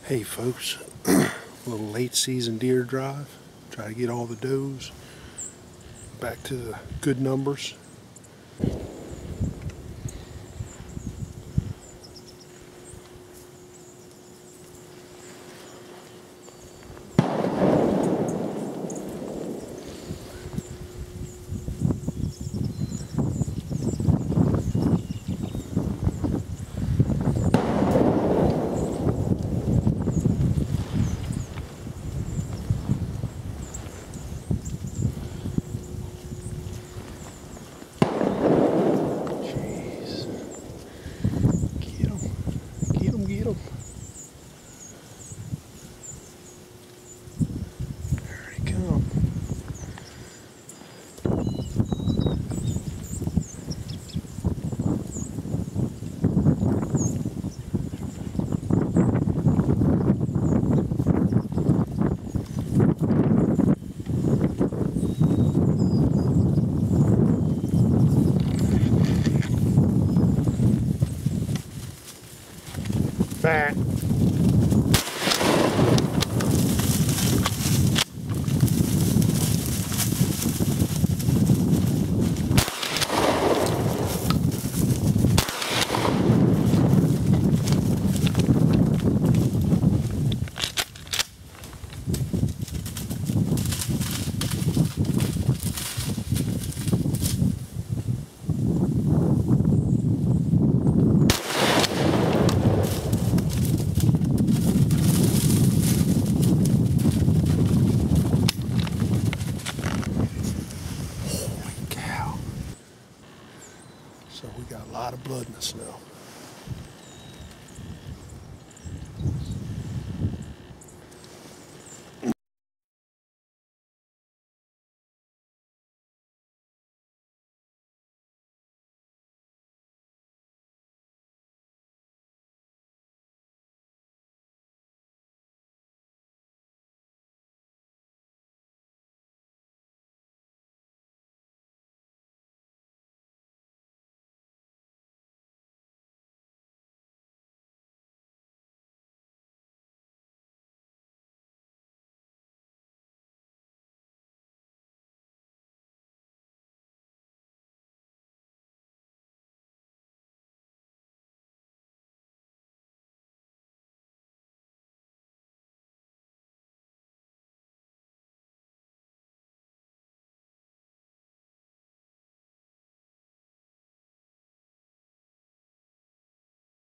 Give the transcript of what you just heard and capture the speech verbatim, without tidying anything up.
Hey folks, a little late season deer drive. Try to get all the does back to the good numbers. Get them. There they come. Back. So we got a lot of blood in the snow.